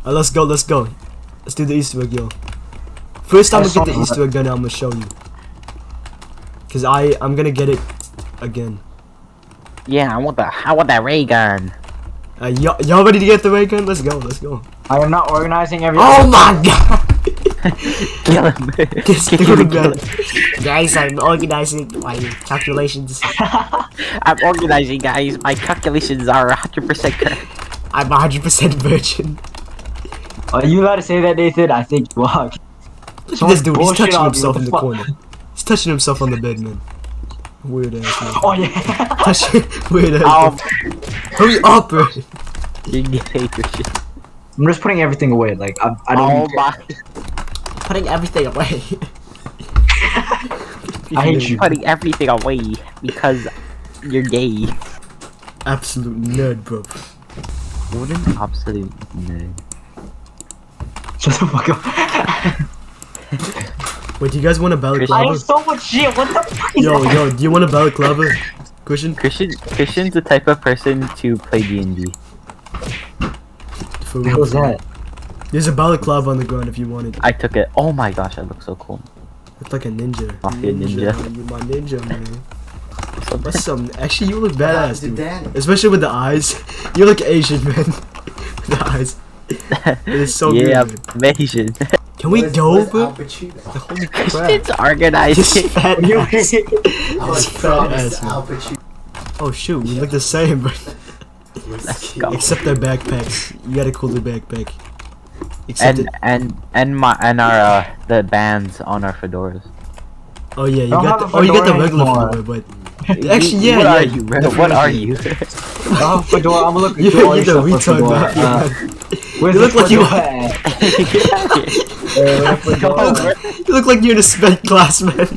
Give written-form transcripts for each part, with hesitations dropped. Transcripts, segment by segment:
Let's go. Let's do the Easter egg, yo. First time I get the Easter egg gun, I'm gonna show you. Cause I'm gonna get it again. Yeah, I want that ray gun. Y'all ready to get the ray gun? Let's go. I am not organizing everything. Oh my god! Kill him. Kill him. Guys, I'm organizing my calculations. I'm organizing, guys. My calculations are 100% correct. I'm 100% virgin. Are you allowed to say that, Nathan? I think you are. Look at this dude, he's touching himself in the corner. He's touching himself on the bed, man. Weird ass man. Oh yeah. Weird ass. Hurry up, bro. You hate your shit. I'm just putting everything away. Like I don't. Putting everything away. I hate you. Putting everything away because you're gay. Absolute nerd, bro. What an absolute nerd. Shut the fuck up. Wait, do you guys want a balaclava? I have so much shit. What the fuck is Yo, that? do you want a balaclava? Christian's the type of person to play D&D. For What was that? There's a balaclava on the ground if you want it. I took it. Oh my gosh, that looks so cool. It's like a ninja. Mafia ninja. You're my ninja, man. So What's some? Actually, you look badass, dude. Especially with the eyes. You look Asian, man. With the eyes. It's so good. Yeah, Man. I'm Asian. Can we go, bro? Holy crap. Christian's organizing. This fat ass. This was fat ass, Al man. Pacino. Oh shoot, we look the same, bro. Let's go. Except their backpacks. You got a cooler backpack. Except And our the bands on our fedoras. oh yeah, you Don't got have the a you got the fedora regular anymore. fedora, but actually yeah, What yeah. are you? What are you? Oh, fedora. I'm gonna look at You're all your the stuff for retard, fedora. man. Where's You the look like you- fedora at? Fedora. You look like you're in a sped class, man.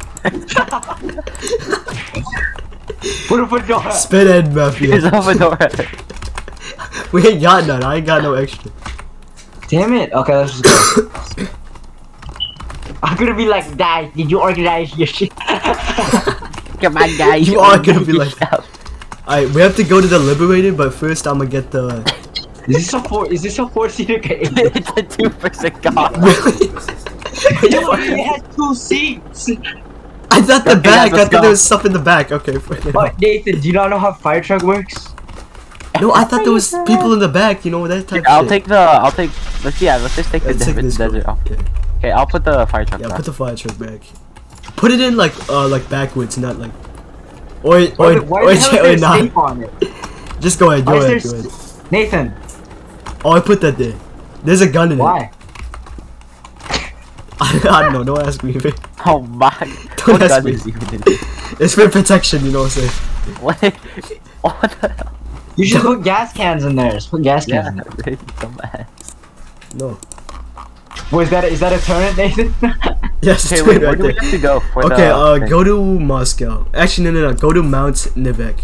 Put a fedora. Sped ed mafia. Here's a fedora. We ain't got none. I ain't got no extra. Damn it. Okay, let's just go. I'm gonna be like, guys, did you organize your shit? Come on, guys. You are gonna be like that. Alright, we have to go to the Liberator, but first I'm gonna get the. Is this a 4-seater game? It's a 2% car. Really? Dude, it has 2 seats. I thought the Okay, back. I let's thought go. there was stuff in the back. Okay. Oh, Nathan, do you not know how fire truck works? No, I thought there was people in the back. You know that type. I'll of take. Let's just take the Let's take this desert one. off. Okay. Okay, I'll put the fire truck Yeah, back. put the fire truck back. Put it in like backwards, not like. Or Why the hell is there not. tape on it? Just go ahead. Go Why is ahead. there Go ahead. Nathan, Oh, I put that there. There's a gun in why? it. I don't know. Don't ask me. Man. Oh my! Don't What ask gun me. is even in it? It's for protection. You know what I'm saying? What? What the hell? You should put gas cans in there. Just put gas cans Yeah, in there. dumbass. No. Well, is that a turret, Nathan? Yes. Okay, it's wait, right where do we there. have to go for Okay. the? Go to Moscow. Actually, no. Go to Mount Nivek.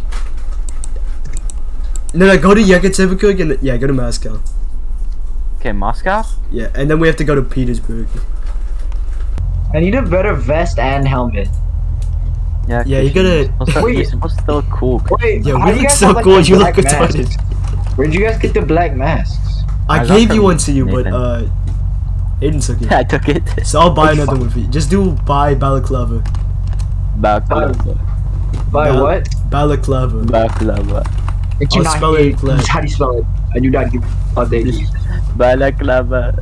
No. Go to Yekaterinburg and yeah, go to Moscow. Okay, Moscow. Yeah, and then we have to go to Petersburg. I need a better vest and helmet. Yeah. Yeah, you Christian, gotta- You're Wait. supposed to look cool. Wait, Yeah, how we do look guys so have, like, cool. the You look black masks? retarded. Where'd you guys get the black masks? I got gave from you one to you, but Nathan. Aiden took it. I took it. So I'll buy another one for you. Just do buy balaclava. Baklava. By Bal- what? Balaclava. Baklava. I do I'll not spell hear it you. clear. How do you spell it? I do not give. Oh, thank you. Balaklava.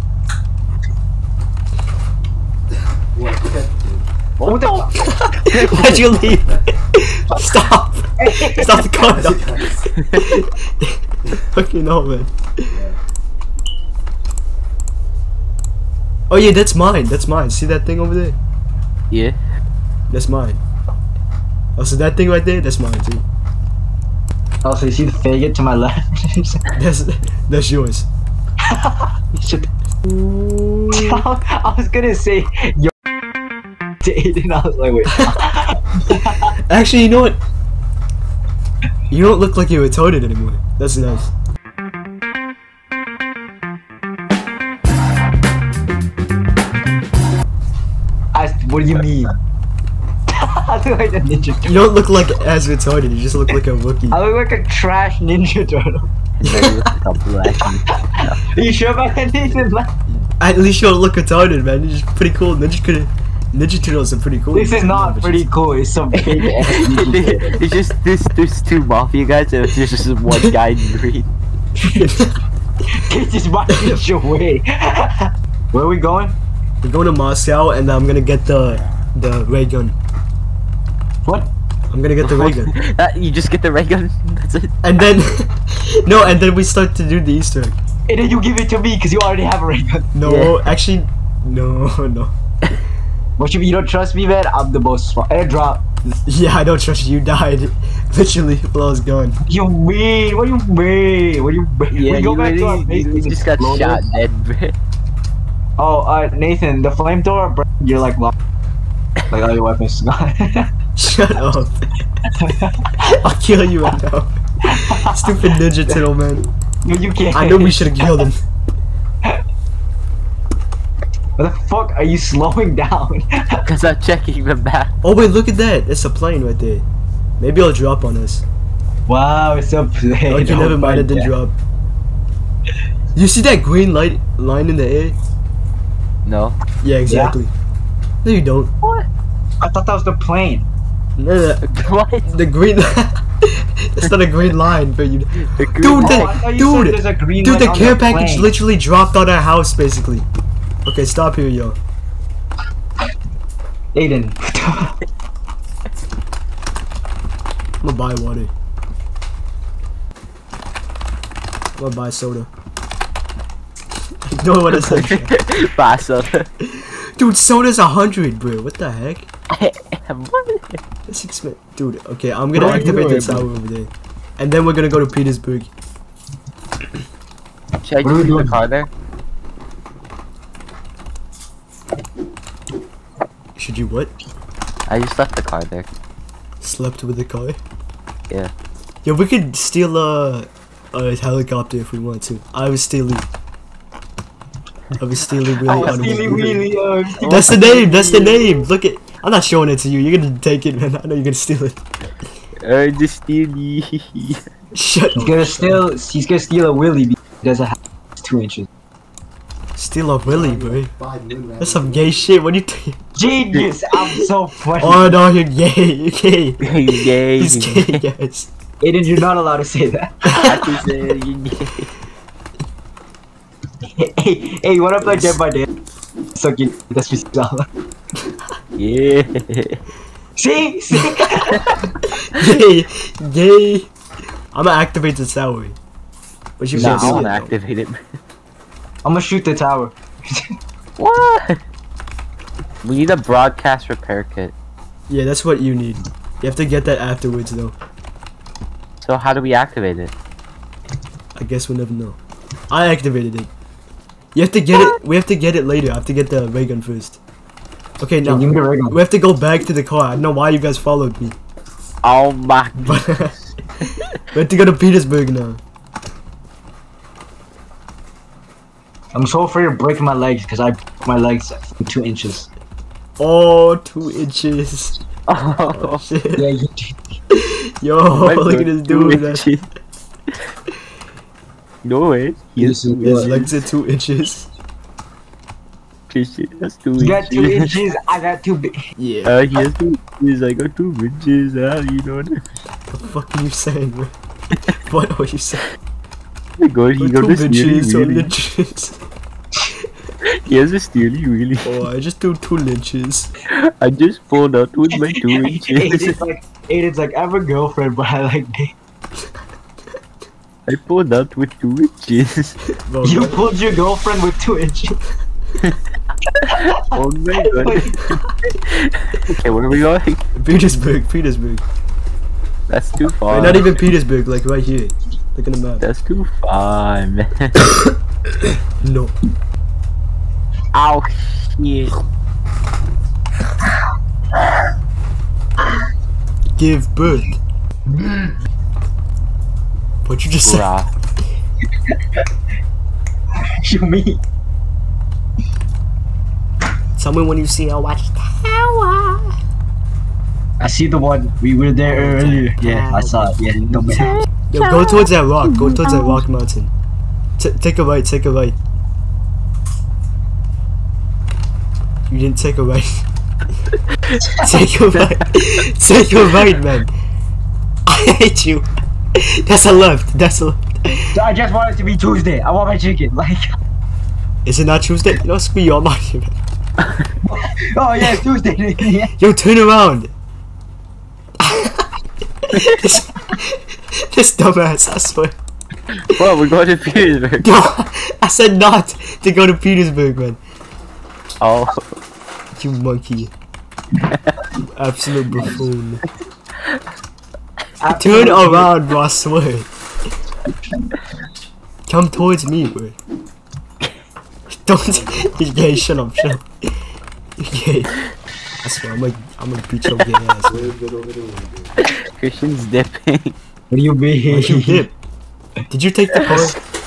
What the fuck? Why'd you leave? Stop! Stop the car! No. Okay, no, man. Oh yeah, that's mine. That's mine. See that thing over there? Yeah. That's mine. Oh, so that thing right there, that's mine too. Oh, so you see the faggot to my left? That's yours. I was gonna say yo to Aiden. I was like, wait. Actually, you know what? You don't look like you're retarded anymore. That's nice. What do you mean? I look like a ninja turtle. You don't look like as retarded. You just look like a rookie. I look like a trash ninja turtle. And then you look like a black. Are you sure about that, Nathan? At least you don't look retarded, man. You're just pretty cool. Ninja Turtles are pretty cool. This is not pretty cool. It's some fake ass. It's just there's two mafia guys and there's just one guy in green. It's just watching your way. Where are we going? We're going to Moscow, and I'm gonna get the ray gun. What? I'm gonna get the ray gun. You just get the ray gun. That's it. And then no, and then we start to do the Easter egg. And then you give it to me because you already have a ray gun. No, actually, no. What you don't trust me, man? I'm the most smart. Airdrop. Yeah, I don't trust you. You died literally while I was gone. You mean? What do you mean? What do you mean? Yeah, we go back to our base. you just got shot dead, bro. Oh, Nathan, the flamethrower, bro, you're like locked. Like all your weapons gone. Shut up. I'll kill you right now. Stupid Ninja Turtle, man. No, you can't. I know we should have killed him. What the fuck are you slowing down? Cause I'm checking the map. Oh wait, look at that. It's a plane right there. Maybe it'll drop on us. Wow, it's a plane. Okay, never mind, it didn't drop. You see that green light line in the air? No. Yeah, exactly. No, you don't. What? I thought that was the plane. No. What? The green. It's not a green line, but you. The green Dude, light. I thought you said there's a green dude, light the on care the package plane. literally dropped on our house, basically. Okay, stop here, yo. Aiden. I'm gonna buy water. I'm gonna buy soda. Ignore what I said. Basso. Dude, soda's 100, bro. What the heck? What? That's expensive. Dude, okay, I'm gonna What are you activate the doing, tower over there. And then we're gonna go to Petersburg. Should I What are we just leave doing? the car there? Should you what? I just left the car there. Slept with the car? Yeah. Yeah, we could steal a helicopter if we want to. I was stealing really unwilling. That's the name, that's the name! Look at, I'm not showing it to you, you're gonna take it, man. I know you're gonna steal it. Just steal me. Shut up. He's gonna steal a Willy because he doesn't have 2 inches. Steal a willy, bro. That's some gay shit, what do you think? Genius! I'm so funny. Oh no, you're gay, you're gay. He's gay. He's gay, guys. Aiden, you're not allowed to say that. I just said you're gay. Hey, what up, like, get my dad? Sucking. That's me. Yeah. See? Gay. I'm gonna activate the tower. But you Nah, can't I see wanna it, activate it. I'm gonna shoot the tower. What? We need a broadcast repair kit. Yeah, that's what you need. You have to get that afterwards, though. So how do we activate it? I guess we'll never know. I activated it. You have to get it. We have to get it later. I have to get the ray gun first. Okay, now Give me the ray gun. we have to go back to the car. I don't know why you guys followed me. Oh my But god. we have to go to Petersburg now. I'm so afraid of breaking my legs because I broke my legs 2 inches. Oh, 2 inches. Oh, Shit. Yeah, you Yo, my look God, at this dude. 2 inches. No way. Yes, His legs are 2 inches. That's 2 You got 2 inches. inches, I got 2 big. Yeah. He has 2 inches, I got 2 inches, you know what? What the fuck are you saying, bro? What are you saying? Oh my god, he got a steely wheelie. inches. He has a steely wheelie. Oh, I just do 2 inches. I just pulled out with my 2 inches. Aiden's like, I have a girlfriend, but I like me. I pulled out with 2 inches. Bro, You pulled your girlfriend with 2 inches. Oh my god. Okay, where are we going? Petersburg. That's too far. Wait, not even Petersburg, like right here. Look at the map. That's too far, man. No. Ow, shit. Give birth. What'd you just say? Bruh. You mean? Tell me when you see our watch tower. I see the one. We were there earlier. Yeah, I saw it. Yeah, no man. Yo, go towards that rock. Go towards that rock mountain. Take a bite. Take a bite. You didn't take a bite. Take a bite. Take a bite, man. I hate you. That's a left. That's a left. I just want it to be Tuesday. I want my chicken. Like. Is it not Tuesday? Don't screw your mind, man. Oh yeah, it's Tuesday. Yo, turn around. this dumbass, I swear. Bro, we're going to Petersburg. No, I said not to go to Petersburg, man. Oh. You monkey. You absolute buffoon. Turn around, bro, I swear. Come towards me, bro. Don't. You're gay, shut up, shut up. You're gay. I swear, I'm gonna beat your gay ass, man. Christian's dipping. What do you mean? Why'd you dip? Did you take the car?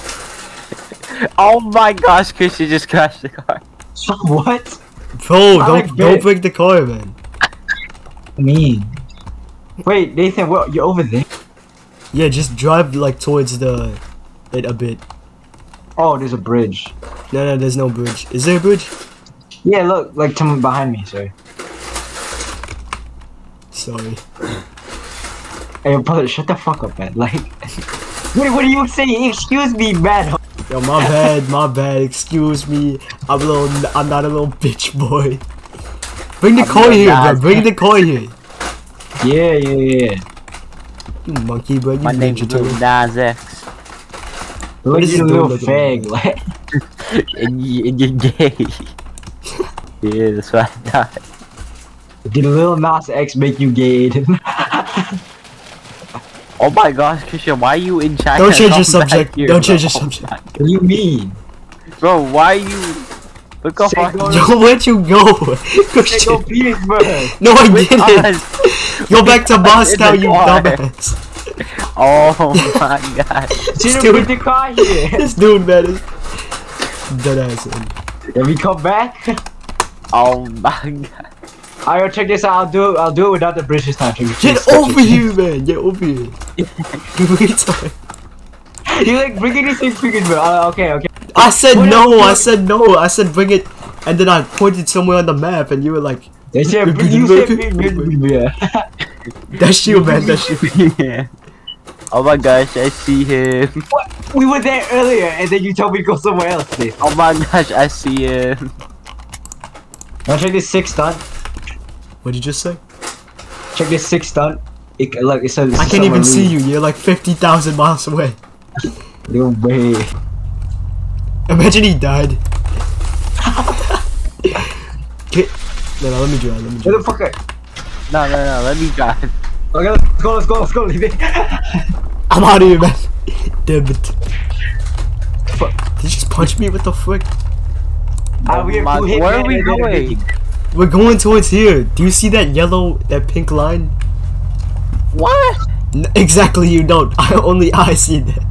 Oh my gosh, Christian just crashed the car. What? Bro, I don't break the car, man. Mean. Wait, Nathan, what? You're over there? Yeah, just drive like towards it a bit. Oh, there's a bridge. No, there's no bridge. Is there a bridge? Yeah, look, like to behind me. Sorry. Sorry. Hey, brother, shut the fuck up, man. Like, what are you saying? Excuse me, man. Yo, my bad, excuse me. I'm not a little bitch boy. Bring the car here, bro. Bring the car here. Yeah. You monkey, bro. You My name's Ninja Lil Turtle. Nas X. Look at is you, this little dude looking fag. Like, And you're gay. Yeah, that's what I thought. did Lil Nas X make you gay, Aiden? Oh my gosh, Christian, why are you in China? Don't change your Come back subject. here, Don't bro. change your subject. What do you mean? Bro, why are you... Look how far... Yo, where'd you go? Go Christian. Petersburg. No, I With didn't. us. Go back to Moscow, In the you car. dumbass. Oh my god. Should Dude. have the car here. This dude, man, is dead ass. Man. Can we come back? Oh my god. Alright, check this out. I'll do it without the bridge this time. Check this. Get over here, man. Get over here. You retard. You like bringing these things figures, bro. Okay. I said What no. else? I said no. I said bring it, and then I pointed somewhere on the map, and you were like, They said you said yeah. "That's you, man. That's you." Yeah. Oh my gosh, I see him. What? We were there earlier, and then you told me to go somewhere else. Today. Oh my gosh, I see him. Now check this 6 stunt. What did you just say? Check this 6 stunt. It says. I can't even see you. You're like 50,000 miles away. No way. Imagine he died. Okay. No, let me drive. Motherfucker. Oh, No, let me drive. Okay, let's go. Leave it. I'm out of here, man. Damn it. Fuck. Did you just punch me? What the frick? Where are we going? We're going towards here. Do you see that pink line? What? Exactly, you don't. Only I see that.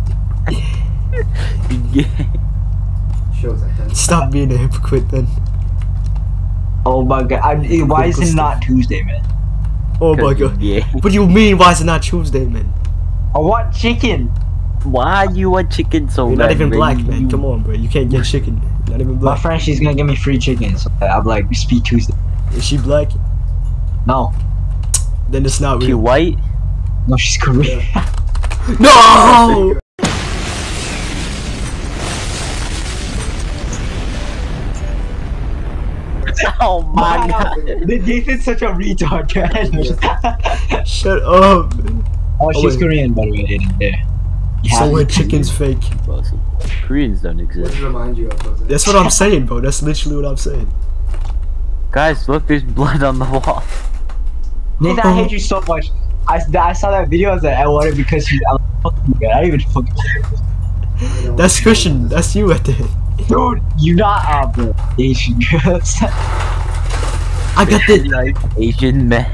Stop being a hypocrite, then. Oh my god. Why is it not Tuesday, man? Oh my god. Yeah. What do you mean? Why is it not Tuesday, man? I want chicken. Why you want chicken so You're bad? not even man? black, man. Come on, bro. You can't get chicken. Not even My black. friend, she's gonna give me free chicken. So I'm like, we speak Tuesday. Is she black? No. Then it's not You real. white? No, she's Korean. No! Oh my god. Nathan's such a retard, man. Shut up. Oh, she's wait. Korean, by the way. Yeah. So her chicken's fake. Koreans don't exist. Remind you of That's what I'm saying, bro. That's literally what I'm saying. Guys, look, there's blood on the wall. Nathan, I hate you so much. I saw that video. I was like, I wanted because you. I don't even fucking. That's Christian. That's you right there. Dude, you not bro. Asian girls. I got the. Like Asian men.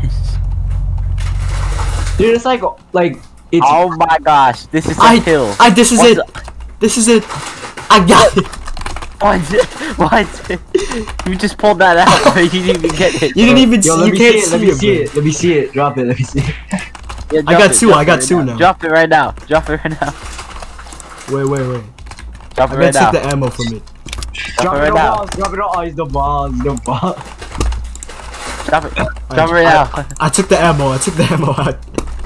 Dude, it's like it's. Oh my gosh, this is a hill. This is it. This is it. I got it. What? You just pulled that out, but you didn't even get it. You didn't even Yo, see. let You me can't see it. Let me see bro. it. Let me see it. Drop it. Let me see it. Yeah, I got two. I got right two now. Drop it right now. Drop it right now. Wait. Drop it I'm right gonna now. take the ammo from it. Drop it it right on now. balls. Drop it on. Oh, it's the balls. The balls. Drop it. Drop it right now. I took the ammo. I took the ammo out.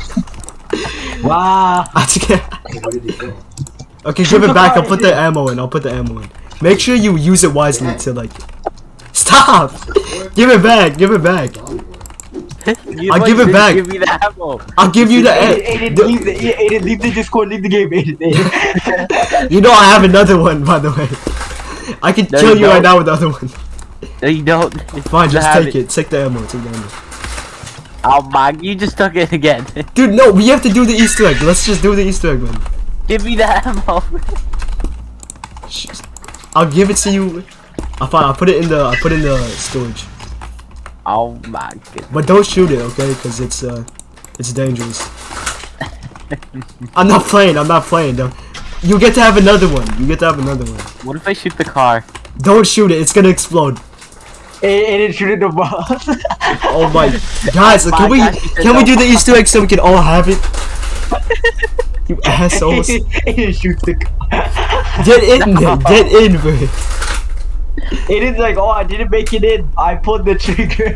Wow. I took it. What did he do? Okay, give it back. I'll put the ammo in. I'll put the ammo in. Make sure you use it wisely to like. Stop! Give it back. Give it back. I'll give it back. Give me the ammo. I'll give you the. Aiden, leave the Discord. Leave the game. Aiden. You know I have another one, by the way. I can No, kill you you right don't. now with the other one. No, you don't. Fine, just Have take it. Take the ammo. Take the ammo. Oh my! You just took it again. Dude, no, we have to do the Easter egg. Let's just do the Easter egg, man. Give me the ammo. I'll give it to you. Fine. I'll put it in the. I'll put it in the storage. Oh my goodness. But don't shoot it, okay? Because it's dangerous. I'm not playing. I'm not playing. Though. You get to have another one. You get to have another one. What if I shoot the car? Don't shoot it. It's gonna explode. Aiden shooting the balls. Oh my, guys! Can we do the Easter egg so we can all have it? You assholes! Aiden shoots the car. Get in there. Get in, bro. Aiden's like, oh, I didn't make it in. I pulled the trigger.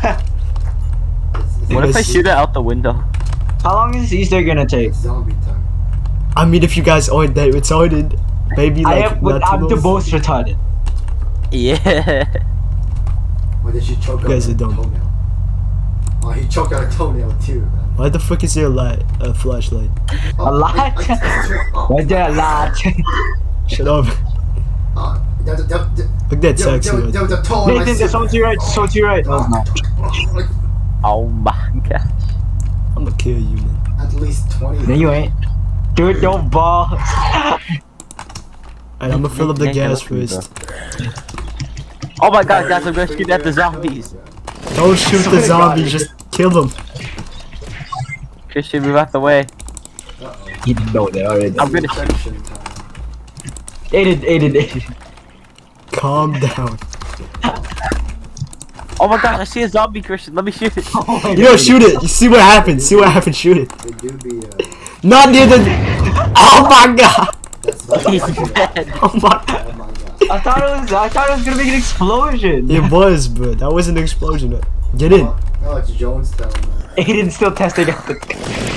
What if I shoot it out the window? How long is this Easter gonna take? Zombie time. I mean, if you guys aren't that retarded, maybe like I'm not the most retarded. Yeah. Why did she choke You out guys a are dumb. toenail? Oh, he choked out a toenail too, man. Why the fuck is there a flashlight? A lot? Why there a lot? Shut up. Look at that taxi. There Right? was a toe on my Nathan, there's someone to your right. Someone to your right. No, it's not. Oh my gosh. I'm gonna kill you, man. At least 20. No, you ain't. Dude, don't ball. Alright, I'm gonna fill up the gas first. Oh my god, guys! I'm gonna shoot at the zombies. Don't shoot the zombies. Just kill them. Christian, move out the way. You didn't know that already. I'm gonna shoot. Infection time. Aiden. Calm down. Oh my god! I see a zombie, Christian. Let me shoot it. Oh my You know, God. shoot it. You see what happens. See what happens. Shoot it. They do be, Not near the. Oh my god. that's He's like, dead. Oh my god. oh my god. I thought it was gonna make an explosion. It was, bro. That was an explosion. Get in. Oh, it's Jonestown, man. Aiden's still testing out the.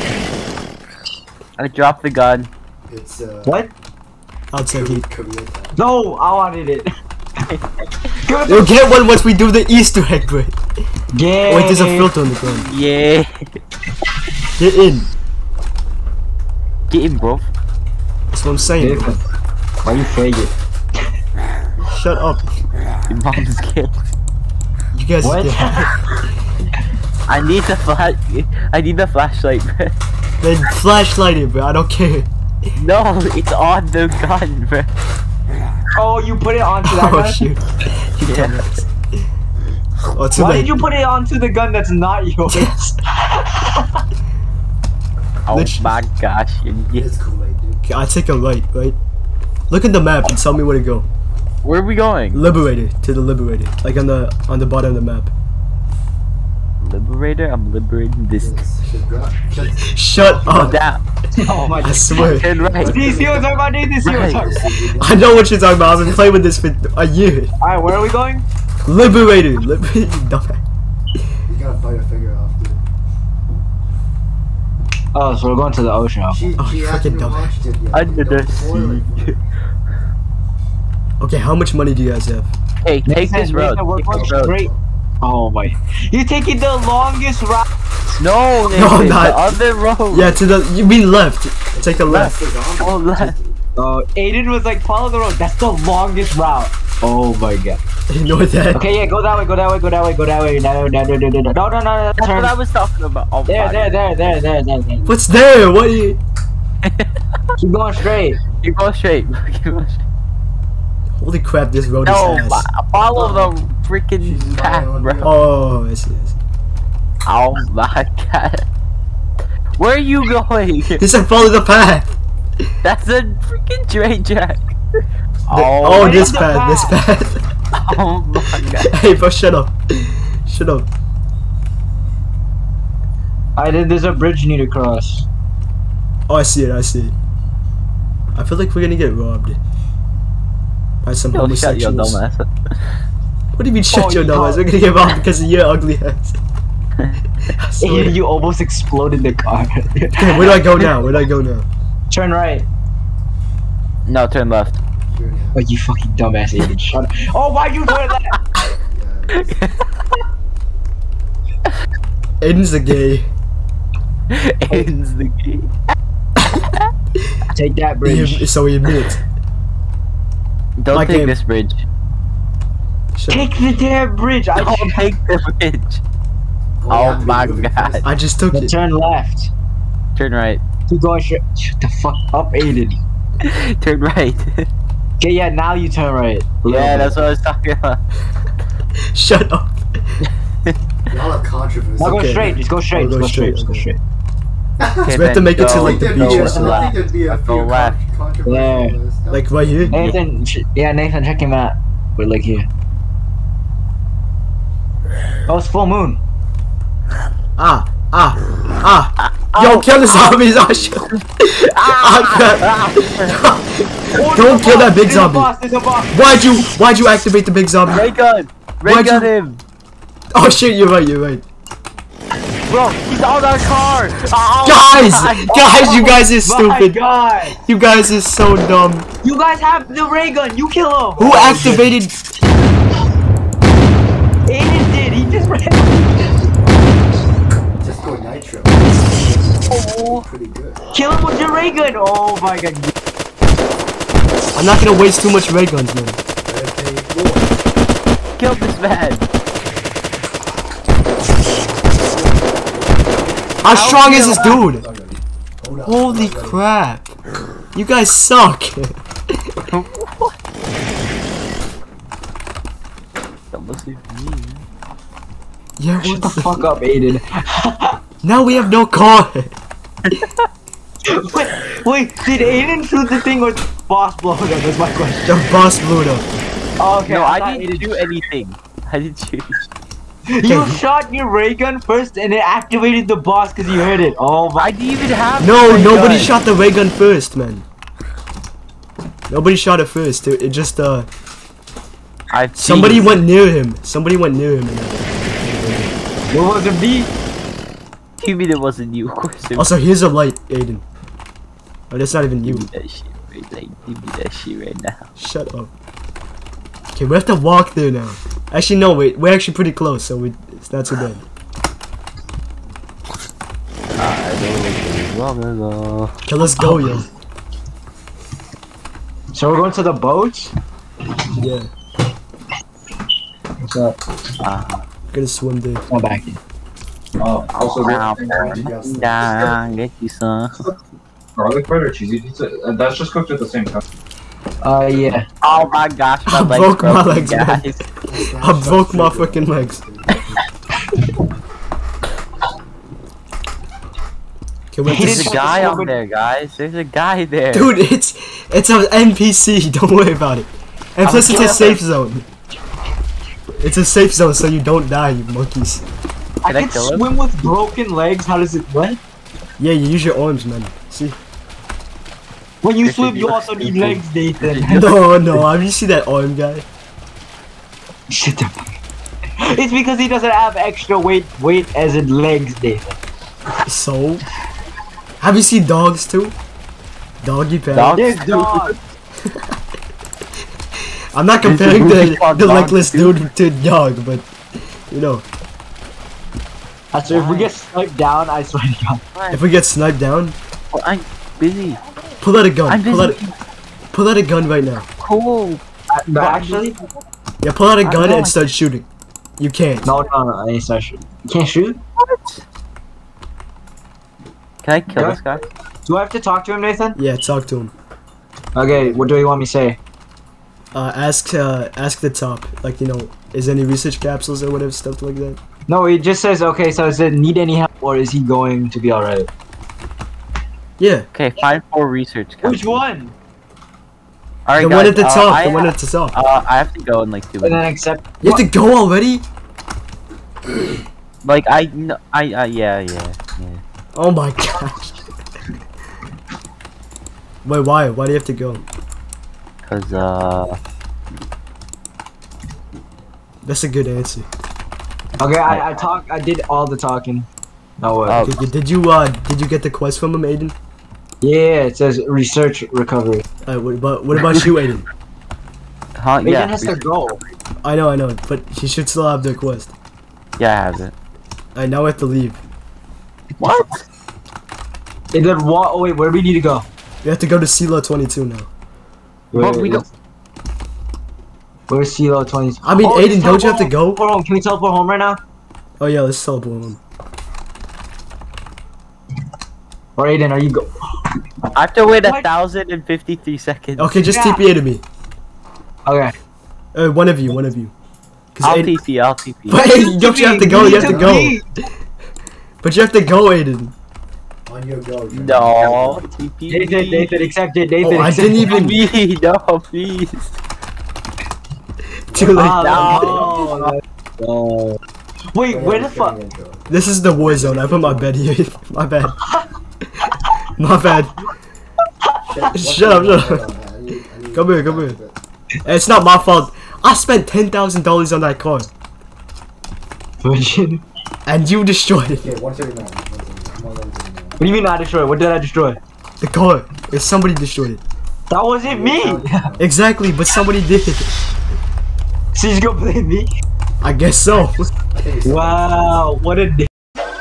I dropped the gun. It's, What? I'll take it. Koreatown. No, I wanted it. You'll get one once we do the Easter egg, bro. Yeah. Wait, there's a filter on the ground. Yeah. Get in. Get in, bro. That's what I'm saying. Bro. Why you faggot? Shut up. Your mom's killed. You guys. What? I need the flash. I need the flashlight, bro. Then flashlight it, bro. I don't care. No, it's on the gun, bro. Oh, you put it onto that Oh gun? shoot. You Yeah. dumbass. Oh, too Why late. did you put it onto the gun that's not yours? Oh Literally. my gosh. It's Kool-Aid, dude. Okay, I take a right. Look at the map and tell me where to go. Where are we going? Liberator to the Liberator, like on the bottom of the map. Liberator? I'm liberating this. Shut up! Down. Oh my I god. swear. Turn right. Do you see what I'm talking about, dude? Do you see what I'm talking about? I know what you're talking about. I've been playing with this for a year. Alright, where are we going? Liberator, Liberator, dumbass. You gotta bite a finger off, dude. Oh, so we're going to the ocean. She Oh, you hasn't freaking dumb. watched it yet. Under the Spoil it. sea. Okay, how much money do you guys have? Hey, take this road. We're Take going this road. straight. Oh my. You're taking the longest route. No, No, Nathan, I'm not. the other road. Yeah, to the. You mean left? Take the left. That's the zombie. Oh, left. Aiden was like, follow the road. That's the longest route. Oh my god. You know that? Okay, yeah, go that way, go that way, go that way, go that way. No, That's what turn. I was talking about. Oh, There. What's there? What are you? Keep going straight. You go straight. Keep going straight. Holy crap! This road No, is ass. follow the freaking She's path, lying on bro. you. Oh, I see. Oh my god. Where are you going? He said follow the path. That's a freaking train track. Oh, Where this is the path. This path. Oh my god. Hey, bro, shut up. Shut up. There's a bridge you need to cross. Oh, I see it. I feel like we're gonna get robbed. by some Yo, shut your homosexuals. dumb ass. What do you mean shut your dumb ass? We're gonna get off because of your ugly ass. Aiden, you almost exploded the car. Okay, where do I go now? Where do I go now? Turn right. No, turn left. Oh, you fucking dumbass Aiden. Shut up. Oh, why'd you turn that? Aiden's the gay. Aiden's the key. Take that bridge. So he admits. Don't My take game. this bridge. Shut Take the damn bridge. Don't take the bridge. Oh my god. I just took it. Turn left. Turn right. Keep going straight. Shut the fuck up, Aiden. Turn right. Okay, yeah, now you turn right. Yeah, that's what I was talking about. Shut up. Y'all have controversy. Now go Okay. straight. Just go straight. I'll Just go go straight. straight, Just go okay. straight. Okay, we have to then make it to, go like, the I beach or think something. there'd be a Go few left. controversial There. lists. Like right here? Nathan, yeah, Nathan, check your map. We're like here. Oh, it's full moon. Yo, kill the zombies! Oh shit! Don't kill that big zombie! There's a boss. Why'd you activate the big zombie? Ray gun! Ray Why'd gun you- him! Oh shit, you're right. Bro, he's on our car! Oh, Guys, you guys are My stupid. God. You guys are so dumb. You guys have the ray gun. You kill him. Who activated? Aiden did. He just ran. Just go nitro. Oh. Pretty good. Kill him with your ray gun. Oh my God. I'm not gonna waste too much ray guns, man. Kill this man! How strong is this dude? Hold on. Holy crap! You guys suck. That must be me. Yeah, Shut the fuck up, Aiden. Now we have no car. Wait, did Aiden shoot the thing or the boss blow it up? That's my question. The boss blew it up. Oh, okay, No, I thought didn't Aiden do anything. I didn't shoot. You shot your ray gun first and it activated the boss because you heard it. Oh my. I didn't even have No, ray nobody gun. shot the ray gun first, man. Nobody shot it first. It just I've somebody seen- went near him. Somebody went near him. It wasn't me. You mean it wasn't you? Of course it was. Also, here's a light, Aiden. Oh, that's not even you. Give me that shit right now. Give me that shit right now. Shut up. Okay, we have to walk there now. Actually, no, wait. We're actually pretty close, so it's not too bad. Okay, let's go, yo. So we're going to the boat? Yeah, What's up? gonna swim there. Come back in. Oh, also Down, get you some. garlic bread or cheesy pizza? That's just cooked at the same time. Yeah. Oh my gosh, my I legs broke my broken, legs, man. guys. I broke my fucking legs. Okay, wait, There's this a guy on there, guys. There's a guy there. dude, it's an NPC. Don't worry about it. And plus, it's a safe zone. It's a safe zone, so you don't die, you monkeys. I Can I can kill him? swim with broken legs. How does it? What? Yeah, you use your arms, man. See? When you This swim, is you your also need stupid. legs, Nathan. No. Have you see that arm guy? Shut the fuck. It's because he doesn't have extra weight as in legs, Nathan. So? Have you seen dogs too? Doggy paddle. Dogs? There's dogs. I'm not comparing There's a movie the called legless Dogs, dude to dog, but you know, So if we get sniped down, I swear to God. if we get sniped down, Well, I'm busy. pull out a gun. I'm Pull busy. out a gun right now. Cool. But actually, Yeah, pull out a gun know. and start shooting. You can't. no, I ain't start shooting. You can't shoot? What? Can I kill Yeah. this guy? Do I have to talk to him, Nathan? Yeah, talk to him. Okay, what do you want me to say? Ask the top, like, you know, is any research capsules or whatever stuff like that. No, it just says, okay, so does it need any help or is he going to be alright? Yeah, Okay, find 4 research. Which one? Alright, the guys. one at the top. I The one at the top. I have to go in like 2 And then minutes. accept. You have to go already? Like yeah. Oh my gosh. Wait, why? Why do you have to go? Cause That's a good answer. Okay, I did all the talking. No way. Okay, did you get the quest from him, Aiden? Yeah, it says research recovery. What about you, Aiden? Huh? Aiden Yeah. has to go. I know, but he should still have the quest. Yeah, I have it. Alright, now we have to leave. What? And then what? Oh wait, where do we need to go? We have to go to CeeLo 22 now. But we don't. Where's CeeLo 22? I mean, Oh, Aiden, let's don't you have to teleport go? home. Can we teleport home right now? Oh yeah, let's teleport home. Or Aiden, are you go? I have to wait What? 1,053 seconds. Okay, just Yeah. TPA to me. Okay. One of you. Cause I'll Aiden, TP, I'll TP. but Aiden, don't you have to go? You have to go. Me. But you have to go, Aiden. On your go. Trent. No, TP. Nathan, accept it. Nathan, Oh, I accept didn't it. even. Me, no, please. Too late. Oh, no. Wait, Oh, yeah, where the we're fuck? getting into it. This is the war zone. I put my bed here. My bad. My bad. Shut up. Come here. It's not my fault. I spent $10,000 on that car, Virgin. and you destroyed it. Okay, 139. 139. What do you mean I destroyed? What did I destroy? The car. If somebody destroyed it. That wasn't me. Exactly, but somebody did. So you just gonna blame me? I guess so. Wow, what a dick.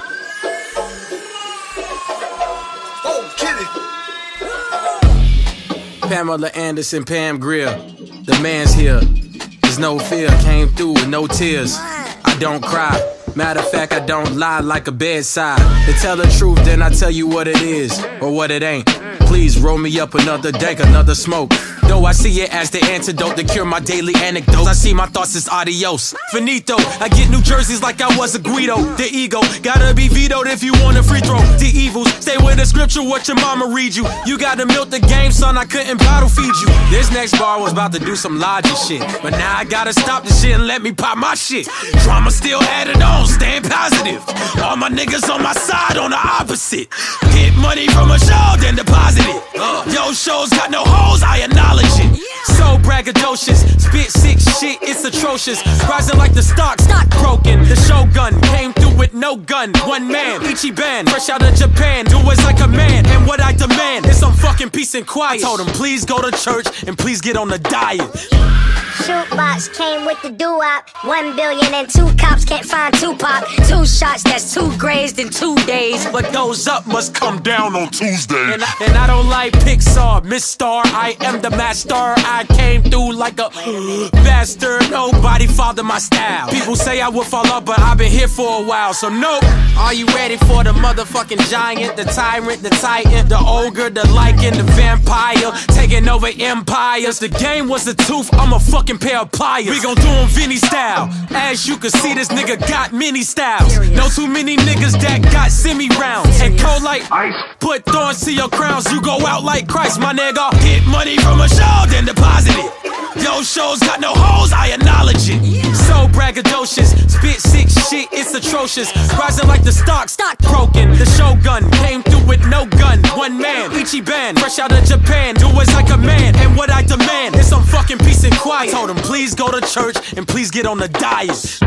Pamela Anderson, Pam Grier. The man's here. There's no fear. Came through with no tears. I don't cry. Matter of fact, I don't lie like a bedside. To tell the truth, then I tell you what it is or what it ain't. Please roll me up another dank, another smoke. Though I see it as the antidote to cure my daily anecdotes. I see my thoughts as adios. Finito. I get New Jerseys like I was a Guido. The ego gotta be vetoed if you want a free throw. The evils stay with the scripture. What your mama read you. You gotta milk the game, son. I couldn't bottle feed you. This next bar was about to do some logic shit, but now I gotta stop the shit and let me pop my shit. Drama still added on, staying positive. All my niggas on my side on the opposite. Get money from a show, then deposit it. Yo, shows got no hoes, I acknowledge it. So braggadocious, spit sick shit, it's atrocious. Rising like the stock broken. The Shogun came through with no gun. One man, Ichiban, fresh out of Japan. Do as like a man, and what I demand is some fucking peace and quiet. I told him, please go to church and please get on the diet. Shootbox came with the doo-wop. 1 billion and 2 cops can't find Tupac. 2 shots, that's 2 grazed in 2 days. What goes up must come down on Tuesday. And I don't like Pixar, Miss Star. I am the master. I came through like a bastard. Nobody fathered my style. People say I would fall up, but I've been here for a while. So nope. Are you ready for the motherfucking giant, the tyrant, the titan, the ogre, the lichen, the vampire, taking over empires? The game was the tooth. I'm a fucking pair of pliers. We gon' do 'em Vinny style. As you can see, this nigga got many styles. No too many niggas that got semi-rounds. And cold like ice. Put thorns to your crowns. You go out like Christ, my nigga. Get money from a show, then deposit it. Yo, shows got no hoes, I acknowledge it. So braggadocious, spit sick shit, it's atrocious. Rising like the stock broken. The Shogun came through with no gun. One man, Ichiban, fresh out of Japan. Do as like a man, and what I demand is some fucking peace and quiet. I told him, please go to church and please get on the diet. You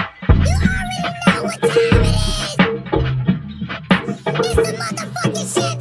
already know what time it is. It's the motherfucking shit.